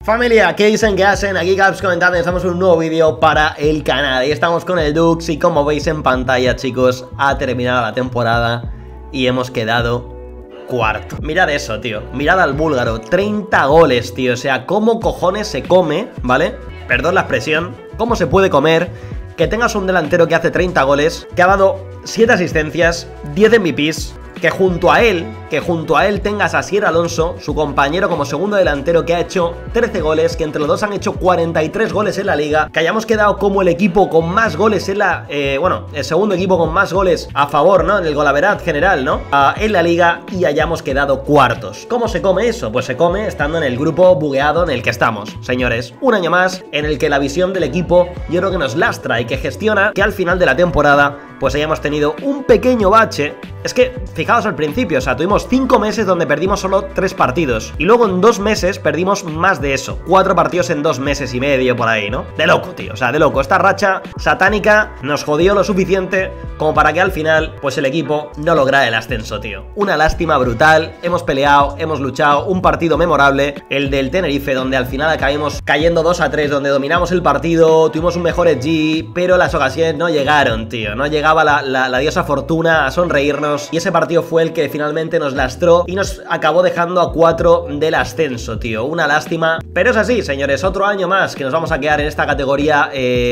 Familia, ¿qué dicen que hacen? Aquí Caps comentando, estamos en un nuevo vídeo para el canal. Y estamos con el Dux y como veis en pantalla, chicos, ha terminado la temporada y hemos quedado cuarto. Mirad eso, tío, mirad al búlgaro, 30 goles, tío. O sea, ¿cómo cojones se come, vale? Perdón la expresión, ¿cómo se puede comer que tengas un delantero que hace 30 goles, que ha dado 7 asistencias, 10 MVPs, que junto a él tengas a Asier Alonso, su compañero como segundo delantero, que ha hecho 13 goles, que entre los dos han hecho 43 goles en la liga, que hayamos quedado como el equipo con más goles en la, el segundo equipo con más goles a favor, ¿no? En el golaverat general, ¿no? En la liga, y hayamos quedado cuartos. ¿Cómo se come eso? Pues se come estando en el grupo bugueado en el que estamos, señores. Un año más en el que la visión del equipo yo creo que nos lastra y que gestiona que al final de la temporada pues hayamos tenido un pequeño bache. Es que, fijaos al principio, o sea, tuvimos 5 meses donde perdimos solo 3 partidos. Y luego en 2 meses perdimos más de eso. 4 partidos en 2 meses y medio por ahí, ¿no? De loco, tío, o sea, de loco. Esta racha satánica nos jodió lo suficiente como para que al final, pues el equipo no lograra el ascenso, tío. Una lástima brutal. Hemos peleado, hemos luchado. Un partido memorable, el del Tenerife, donde al final acabamos cayendo 2-3, donde dominamos el partido, tuvimos un mejor edgy, pero las ocasiones no llegaron, tío. No llegaba la diosa fortuna a sonreírnos. Y ese partido fue el que finalmente nos lastró y nos acabó dejando a 4 del ascenso, tío. Una lástima, pero es así, señores. Otro año más que nos vamos a quedar en esta categoría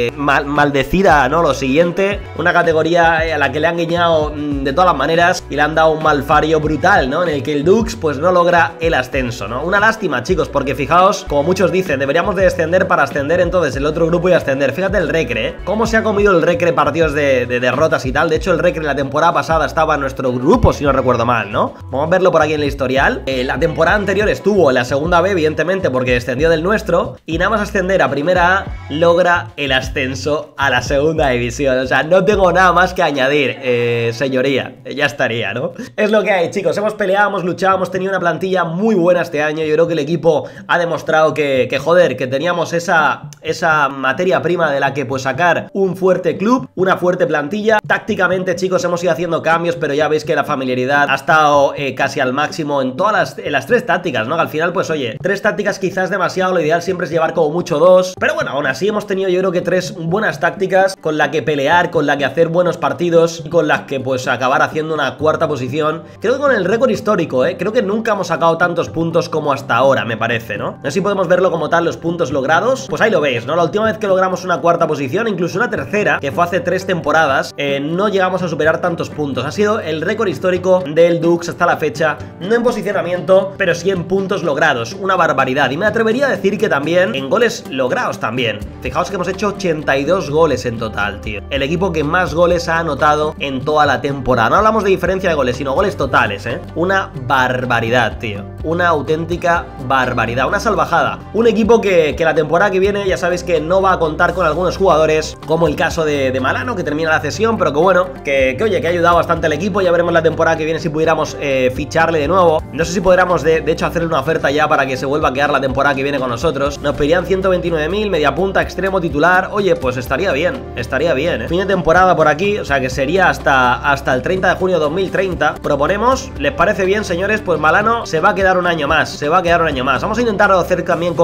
maldecida, ¿no? Lo siguiente, una categoría a la que le han guiñado de todas las maneras y le han dado un malfario brutal, ¿no? En el que el Dux pues no logra el ascenso, ¿no? Una lástima, chicos, porque fijaos, como muchos dicen, deberíamos de descender para ascender entonces el otro grupo y ascender. Fíjate el Recre, ¿eh? Cómo se ha comido el Recre partidos de derrotas y tal. De hecho, el Recre la temporada pasada estaba en nuestro grupo, si no recuerdo mal, ¿no? Vamos a verlo por aquí en el historial. La temporada anterior estuvo en la segunda B, evidentemente, porque descendió del nuestro. Y nada más ascender a primera A, logra el ascenso a la segunda división. O sea, no tengo nada más que añadir, señoría. Ya estaría, ¿no? Es lo que hay, chicos. Hemos peleado, hemos luchado, hemos tenido una plantilla muy buena este año. Yo creo que el equipo ha demostrado que joder, que teníamos esa materia prima de la que pues sacar un fuerte club, una fuerte plantilla. Tácticamente, chicos, hemos ido haciendo cambios, pero ya veis que la familiaridad ha estado casi al máximo en todas las 3 tácticas, ¿no? Que al final, pues oye, 3 tácticas quizás demasiado, lo ideal siempre es llevar como mucho 2, pero bueno, aún así hemos tenido yo creo que 3 buenas tácticas con la que pelear, con la que hacer buenos partidos y con las que pues acabar haciendo una cuarta posición. Creo que con el récord histórico, creo que nunca hemos sacado tantos puntos como hasta ahora, me parece, ¿no? No sé si podemos verlo como tal, los puntos logrados, pues ahí lo veis, ¿no? La última vez que logramos una cuarta posición, incluso una tercera, que fue hace 3 temporadas, no llegamos a superar tantos puntos. Ha sido el récord histórico del Dux hasta la fecha, no en posicionamiento, pero sí en puntos logrados, una barbaridad. Y me atrevería a decir que también en goles logrados también. Fijaos que hemos hecho 82 goles en total, tío. El equipo que más goles ha anotado en toda la temporada. No hablamos de diferencia de goles, sino goles totales, Una barbaridad, tío. Una auténtica barbaridad, una salvajada. Un equipo que la temporada que viene ya sabéis que no va a contar con algunos jugadores, como el caso de Malano, que termina la cesión, pero que bueno, que oye, que ha ayudado bastante al equipo. Ya veremos la temporada que viene si pudiéramos ficharle de nuevo. No sé si podríamos de hecho hacerle una oferta ya para que se vuelva a quedar la temporada que viene con nosotros. Nos pedirían 129.000, media punta, extremo, titular. Oye, pues estaría bien, Fin de temporada por aquí, o sea que sería hasta el 30 de junio de 2030. Proponemos, ¿les parece bien, señores? Pues Malano se va a quedar un año más, Vamos a intentarlo hacer también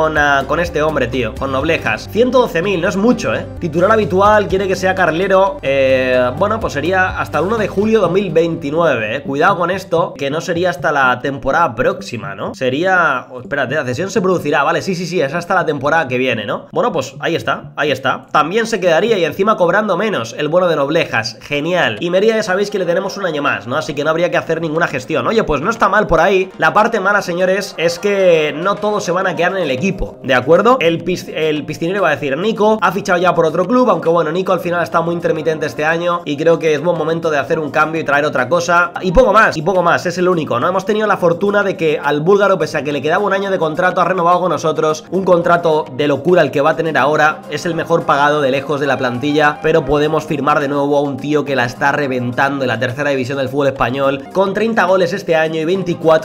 con este hombre, tío, con Noblejas. 112.000, no es mucho, Titular habitual, quiere que sea carrilero. Bueno, pues sería hasta el 1 de julio de 2029, Cuidado con esto, que no sería hasta la temporada próxima, ¿no? Sería... espérate, la cesión se producirá, vale, sí, es hasta la temporada que viene, ¿no? Bueno, pues ahí está. También se quedaría y encima cobrando menos el bono de Noblejas, genial. Y Mérida ya sabéis que le tenemos un año más, ¿no? Así que no habría que hacer ninguna gestión. Oye, pues no está mal por ahí. La parte mala, señores, es que no todos se van a quedar en el equipo, ¿de acuerdo? El piscinero va a decir, Nico ha fichado ya por otro club, aunque bueno, Nico al final está muy intermitente este año y creo que es buen momento de hacer un cambio y traer otra cosa. Y poco más, es el único, ¿no? Hemos tenido la fortuna de que al búlgaro, pese a que le quedaba un año de contrato, ha renovado con nosotros un contrato de locura el que va a tener ahora. Es el mejor pagado de lejos de la plantilla, pero podemos firmar de nuevo a un tío que la está reventando en la tercera división del fútbol español, con 30 goles este año y 24 el año pasado.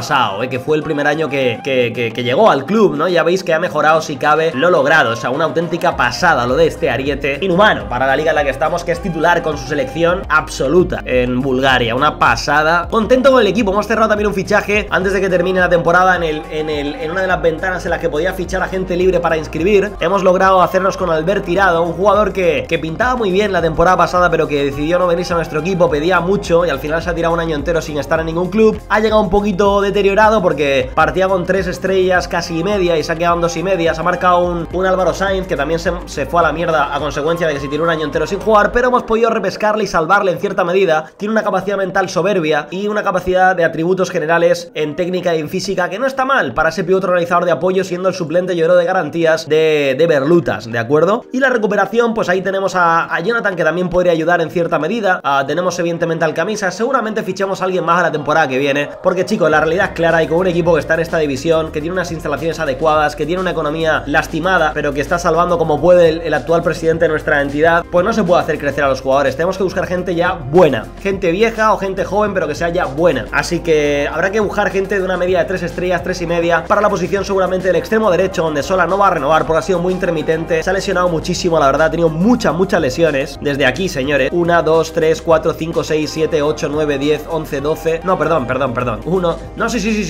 pasado, que fue el primer año que llegó al club, ¿no? Ya veis que ha mejorado, si cabe, lo logrado. O sea, una auténtica pasada lo de este Ariete. Inhumano para la liga en la que estamos, que es titular con su selección absoluta en Bulgaria. Una pasada. Contento con el equipo. Hemos cerrado también un fichaje antes de que termine la temporada en una de las ventanas en las que podía fichar a gente libre para inscribir. Hemos logrado hacernos con Albert Tirado, un jugador que pintaba muy bien la temporada pasada, pero que decidió no venirse a nuestro equipo, pedía mucho y al final se ha tirado un año entero sin estar en ningún club. Ha llegado un poquito deteriorado porque partía con 3 estrellas casi y media y se ha quedado en 2 y media. Se ha marcado un Álvaro Sainz que también se fue a la mierda a consecuencia de que se tiró un año entero sin jugar, pero hemos podido repescarle y salvarle en cierta medida. Tiene una capacidad mental soberbia y una capacidad de atributos generales en técnica y en física que no está mal para ese pivote organizador de apoyo, siendo el suplente, yo creo, de garantías de Berlutas, ¿de acuerdo? Y la recuperación, pues ahí tenemos a Jonathan, que también podría ayudar en cierta medida. Tenemos evidentemente al Camisa. Seguramente fichemos a alguien más a la temporada que viene, porque chicos, la realidad es clara, y con un equipo que está en esta división, que tiene unas instalaciones adecuadas, que tiene una economía lastimada, pero que está salvando como puede el actual presidente de nuestra entidad, pues no se puede hacer crecer a los jugadores. Tenemos que buscar gente ya buena, gente vieja o gente joven, pero que sea ya buena. Así que habrá que buscar gente de una media de 3 estrellas, 3 y media, para la posición seguramente del extremo derecho, donde Sola no va a renovar porque ha sido muy intermitente, se ha lesionado muchísimo, la verdad, ha tenido muchas lesiones. Desde aquí, señores, 1, 2, 3, 4, 5, 6, 7, 8, 9, 10, 11, 12, no, perdón, 1, no,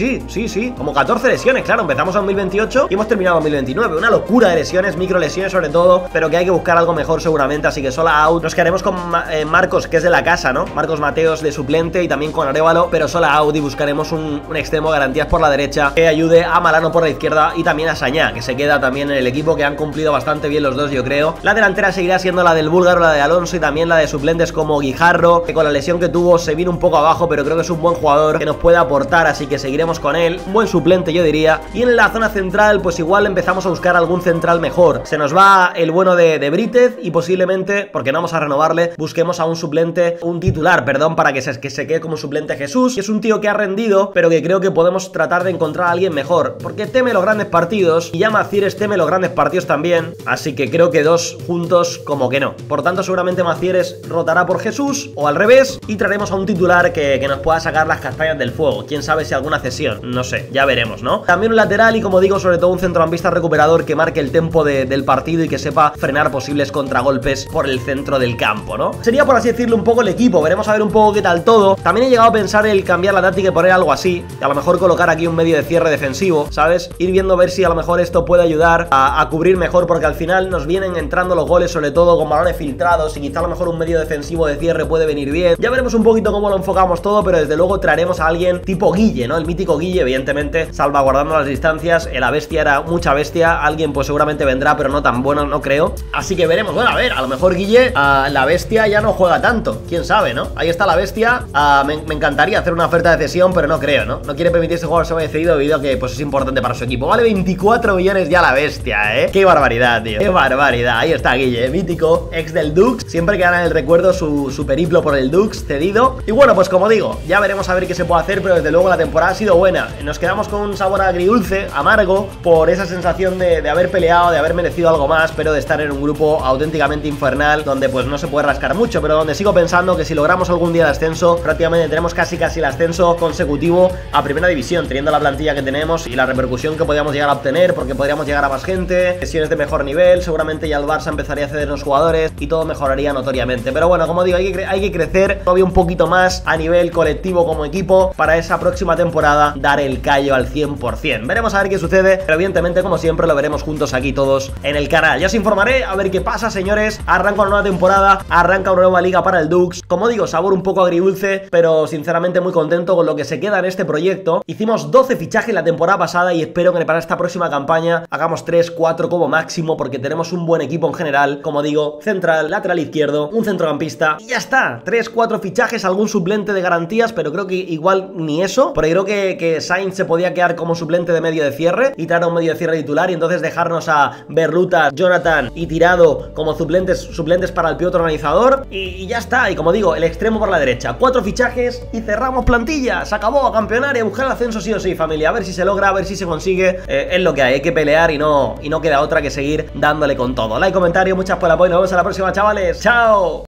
sí, como 14 lesiones, claro, empezamos en 2028 y hemos terminado en 2029, una locura de lesiones, micro lesiones sobre todo, pero que hay que buscar algo mejor seguramente, así que Sola out. Nos quedaremos con Marcos, que es de la casa, ¿no? Marcos Mateos de suplente y también con Arévalo, pero Sola out, y buscaremos un extremo garantías por la derecha que ayude a Malano por la izquierda y también a Sañá, que se queda también en el equipo, que han cumplido bastante bien los dos, yo creo. La delantera seguirá siendo la del búlgaro, la de Alonso, y también la de suplentes como Guijarro, que con la lesión que tuvo se vino un poco abajo, pero creo que es un buen jugador que nos puede aportar, así que seguiremos con él. Un buen suplente, yo diría. Y en la zona central, pues igual empezamos a buscar algún central mejor. Se nos va el bueno de Britez y posiblemente, porque no vamos a renovarle, busquemos a un suplente, un titular, perdón, para que se quede como suplente Jesús, que es un tío que ha rendido, pero que creo que podemos tratar de encontrar a alguien mejor, porque teme los grandes partidos y ya Macieres teme los grandes partidos también, así que creo que dos juntos como que no. Por tanto, seguramente Macieres rotará por Jesús o al revés y traeremos a un titular que nos pueda sacar las castañas del fuego. Quién sabe si alguna cesión, no sé, ya veremos, ¿no? También un lateral y, como digo, sobre todo un centrocampista recuperador que marque el tempo del partido y que sepa frenar posibles contragolpes por el centro del campo, ¿no? Sería, por así decirlo, un poco el equipo. Veremos a ver un poco qué tal todo. También he llegado a pensar el cambiar la táctica y poner algo así, a lo mejor colocar aquí un medio de cierre defensivo, ¿sabes? Ir viendo a ver si a lo mejor esto puede ayudar a cubrir mejor, porque al final nos vienen entrando los goles, sobre todo con balones filtrados, y quizá a lo mejor un medio defensivo de cierre puede venir bien. Ya veremos un poquito cómo lo enfocamos todo, pero desde luego traeremos a alguien tipo Guille, ¿no? El mítico Guille, evidentemente, salvaguardando las distancias. La bestia era mucha bestia. Alguien pues seguramente vendrá, pero no tan bueno, no creo. Así que veremos. Bueno, a ver, a lo mejor Guille, la bestia ya no juega tanto. Quién sabe, ¿no? Ahí está la bestia. Me encantaría hacer una oferta de cesión, pero no creo, ¿no? No quiere permitirse jugar sobre cedido debido a que pues es importante para su equipo. Vale 24 millones ya la bestia, ¿eh? Qué barbaridad, tío. Qué barbaridad. Ahí está Guille, mítico, ex del Dux. Siempre quedará en el recuerdo su periplo por el Dux cedido. Y bueno, pues como digo, ya veremos a ver qué se puede hacer, pero desde luego la temporada ha sido buena. Nos quedamos con un sabor agridulce, amargo, por esa sensación de haber peleado, de haber merecido algo más, pero de estar en un grupo auténticamente infernal, donde pues no se puede rascar mucho, pero donde sigo pensando que si logramos algún día el ascenso, prácticamente tenemos casi el ascenso consecutivo a primera división, teniendo la plantilla que tenemos y la repercusión que podríamos llegar a obtener, porque podríamos llegar a más gente, sesiones de mejor nivel, seguramente ya el Barça empezaría a cedernos jugadores y todo mejoraría notoriamente. Pero bueno, como digo, hay que crecer todavía un poquito más a nivel colectivo como equipo para esa próxima temporada dar el callo al 100%. Veremos a ver qué sucede, pero evidentemente, como siempre, lo veremos juntos aquí todos en el canal. Ya os informaré a ver qué pasa, señores. Arranca una nueva temporada, arranca una nueva liga para el Dux. Como digo, sabor un poco agridulce, pero sinceramente muy contento con lo que se queda en este proyecto. Hicimos 12 fichajes la temporada pasada y espero que para esta próxima campaña hagamos 3, 4 como máximo, porque tenemos un buen equipo en general. Como digo, central, lateral izquierdo, un centrocampista y ya está. 3, 4 fichajes, algún suplente de garantías, pero creo que igual ni eso, porque creo que Sainz se podía quedar como suplente de medio de cierre y traer a un medio de cierre titular, y entonces dejarnos a Berlutas, Jonathan y Tirado como suplentes para el pivote organizador, y ya está. Y como digo, el extremo por la derecha, 4 fichajes y cerramos plantilla. Se acabó, a campeonar y a buscar el ascenso sí o sí, familia. A ver si se logra, a ver si se consigue. Es lo que hay que pelear y no queda otra que seguir dándole con todo. Like, comentario, muchas por el apoyo. Nos vemos en la próxima, chavales. ¡Chao!